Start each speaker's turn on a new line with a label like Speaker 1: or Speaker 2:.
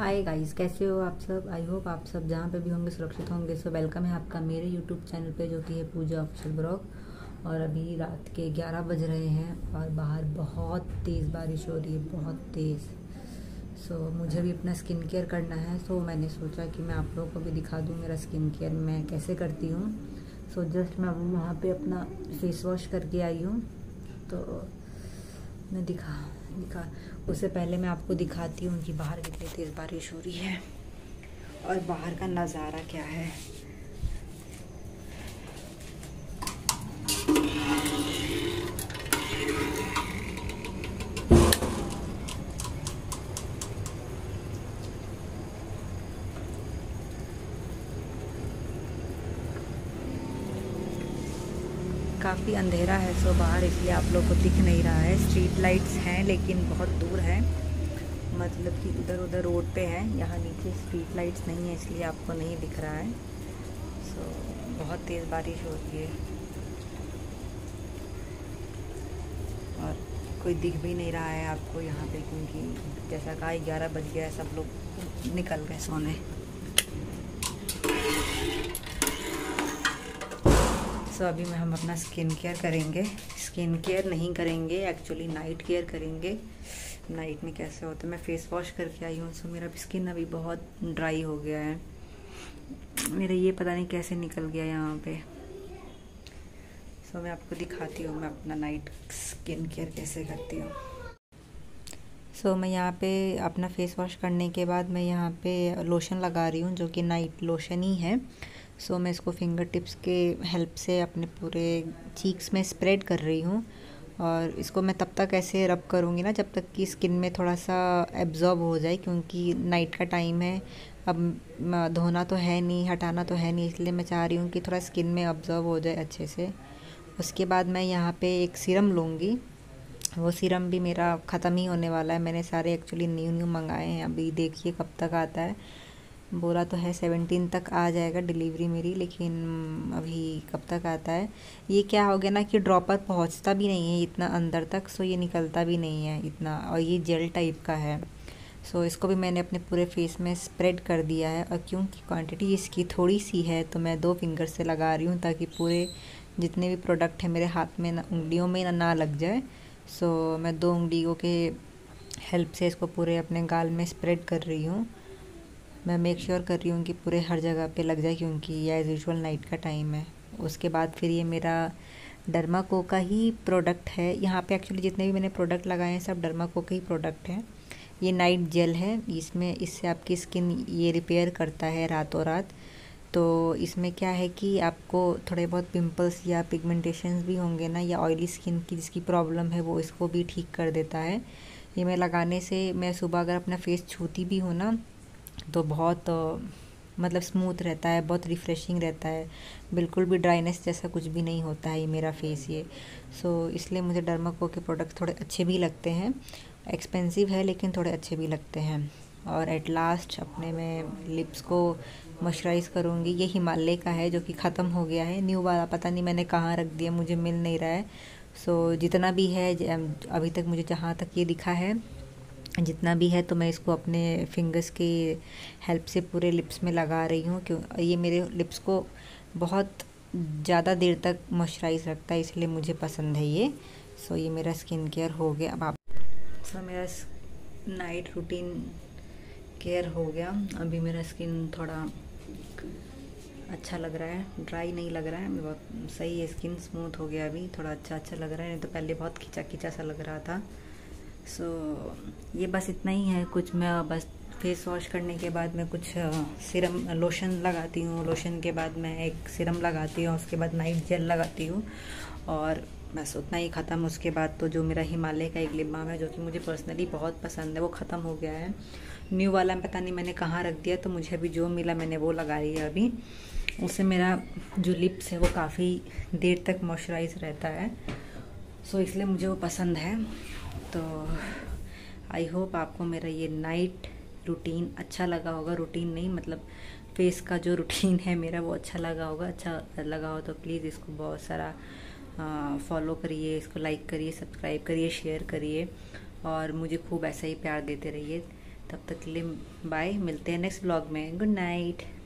Speaker 1: Hi guys, कैसे हो आप सब। आई होप आप सब जहाँ पे भी होंगे सुरक्षित होंगे। सो वेलकम है आपका मेरे यूट्यूब चैनल पे, जो कि है पूजा ऑफिशियल ब्लॉग। और अभी रात के 11 बज रहे हैं और बाहर बहुत तेज़ बारिश हो रही है, बहुत तेज़। सो मुझे भी अपना स्किन केयर करना है। सो मैंने सोचा कि मैं आप लोगों को भी दिखा दूँ मेरा स्किन केयर मैं कैसे करती हूँ। सो जस्ट मैं वहाँ पे अपना फेस वॉश करके आई हूँ, तो मैं दिखा उससे पहले मैं आपको दिखाती हूँ कि बाहर कितनी तेज़ बारिश हो रही है और बाहर का नज़ारा क्या है। काफ़ी अंधेरा है सो बाहर, इसलिए आप लोग को दिख नहीं रहा है। स्ट्रीट लाइट्स हैं लेकिन बहुत दूर है, मतलब कि उधर उधर रोड पे है। यहाँ नीचे स्ट्रीट लाइट्स नहीं है, इसलिए आपको नहीं दिख रहा है। सो बहुत तेज़ बारिश हो रही है और कोई दिख भी नहीं रहा है आपको यहाँ पे, क्योंकि जैसा कहा 11 बज गया है, सब लोग निकल गए सोने। सो अभी में हम अपना स्किन केयर करेंगे। स्किन केयर नहीं करेंगे, एक्चुअली नाइट केयर करेंगे। नाइट में कैसे होता है, मैं फेस वॉश करके आई हूँ। सो मेरा स्किन अभी बहुत ड्राई हो गया है, मेरा ये पता नहीं कैसे निकल गया यहाँ पे। सो मैं आपको दिखाती हूँ मैं अपना नाइट स्किन केयर कैसे करती हूँ। सो मैं यहाँ पे अपना फेस वॉश करने के बाद मैं यहाँ पे लोशन लगा रही हूँ, जो कि नाइट लोशन ही है। सो मैं इसको फिंगर टिप्स के हेल्प से अपने पूरे चीक्स में स्प्रेड कर रही हूँ। और इसको मैं तब तक ऐसे रब करूँगी ना जब तक कि स्किन में थोड़ा सा एब्जॉर्ब हो जाए, क्योंकि नाइट का टाइम है। अब धोना तो है नहीं, हटाना तो है नहीं, इसलिए मैं चाह रही हूँ कि थोड़ा स्किन में एब्जॉर्ब हो जाए अच्छे से। उसके बाद मैं यहाँ पे एक सीरम लूँगी। वो सीरम भी मेरा ख़त्म ही होने वाला है। मैंने सारे एक्चुअली न्यू मंगाए हैं, अभी देखिए कब तक आता है। बोला तो है 17 तक आ जाएगा डिलीवरी मेरी, लेकिन अभी कब तक आता है। ये क्या हो गया ना कि ड्रॉपर पहुंचता भी नहीं है इतना अंदर तक, सो ये निकलता भी नहीं है इतना, और ये जेल टाइप का है। सो इसको भी मैंने अपने पूरे फेस में स्प्रेड कर दिया है। और क्योंकि क्वांटिटी इसकी थोड़ी सी है तो मैं 2 फिंगर से लगा रही हूँ, ताकि पूरे जितने भी प्रोडक्ट हैं मेरे हाथ में ना, उंगलियों में ना लग जाए। सो मैं 2 उंगलियों के हेल्प से इसको पूरे अपने गाल में स्प्रेड कर रही हूँ। मैं मेक श्योर कर रही हूँ कि पूरे हर जगह पे लग जाए, क्योंकि ये एज़ यूजुअल नाइट का टाइम है। उसके बाद फिर ये मेरा डर्माको का ही प्रोडक्ट है। यहाँ पे एक्चुअली जितने भी मैंने प्रोडक्ट लगाए हैं सब डर्माको के ही प्रोडक्ट हैं। ये नाइट जेल है, इससे आपकी स्किन ये रिपेयर करता है रातों रात। तो इसमें क्या है कि आपको थोड़े बहुत पिंपल्स या पिगमेंटेशंस भी होंगे ना, या ऑयली स्किन की जिसकी प्रॉब्लम है, वो इसको भी ठीक कर देता है। ये मैं लगाने से मैं सुबह अगर अपना फेस छूती भी हूँ ना, तो बहुत मतलब स्मूथ रहता है, बहुत रिफ़्रेशिंग रहता है, बिल्कुल भी ड्राइनेस जैसा कुछ भी नहीं होता है ये मेरा फेस ये। सो इसलिए मुझे डर्माको के प्रोडक्ट थोड़े अच्छे भी लगते हैं। एक्सपेंसिव है लेकिन थोड़े अच्छे भी लगते हैं। और एट लास्ट अपने मैं लिप्स को मॉइस्चराइज़ करूँगी। ये हिमालय का है, जो कि ख़त्म हो गया है। न्यू वाला पता नहीं मैंने कहाँ रख दिया, मुझे मिल नहीं रहा है। सो जितना भी है अभी तक मुझे जहाँ तक ये दिखा है, जितना भी है, तो मैं इसको अपने फिंगर्स की हेल्प से पूरे लिप्स में लगा रही हूँ। क्यों ये मेरे लिप्स को बहुत ज़्यादा देर तक मॉइस्चराइज रखता है, इसलिए मुझे पसंद है ये। सो ये मेरा स्किन केयर हो गया। अब आप मेरा नाइट रूटीन केयर हो गया। अभी मेरा स्किन थोड़ा अच्छा लग रहा है, ड्राई नहीं लग रहा है, बहुत सही है। स्किन स्मूथ हो गया, अभी थोड़ा अच्छा लग रहा है, नहीं तो पहले बहुत खिंचा सा लग रहा था। सो ये बस इतना ही है। कुछ मैं बस फेस वॉश करने के बाद मैं कुछ सीरम लोशन लगाती हूँ, लोशन के बाद मैं एक सीरम लगाती हूँ, उसके बाद नाइट जेल लगाती हूँ, और बस उतना ही ख़त्म। उसके बाद तो जो मेरा हिमालय का एक लिप बाम है, जो कि मुझे पर्सनली बहुत पसंद है, वो ख़त्म हो गया है। न्यू वाला पता नहीं मैंने कहाँ रख दिया, तो मुझे अभी जो मिला मैंने वो लगा लिया अभी। उससे मेरा जो लिप्स है वो काफ़ी देर तक मॉइस्चराइज रहता है। सो इसलिए मुझे वो पसंद है। तो आई होप आपको मेरा ये नाइट रूटीन अच्छा लगा होगा। रूटीन नहीं, मतलब फेस का जो रूटीन है मेरा, वो अच्छा लगा होगा। अच्छा लगा हो तो प्लीज़ इसको बहुत सारा फॉलो करिए, इसको लाइक करिए, सब्सक्राइब करिए, शेयर करिए, और मुझे खूब ऐसा ही प्यार देते रहिए। तब तक के लिए बाय, मिलते हैं नेक्स्ट ब्लॉग में। Good night.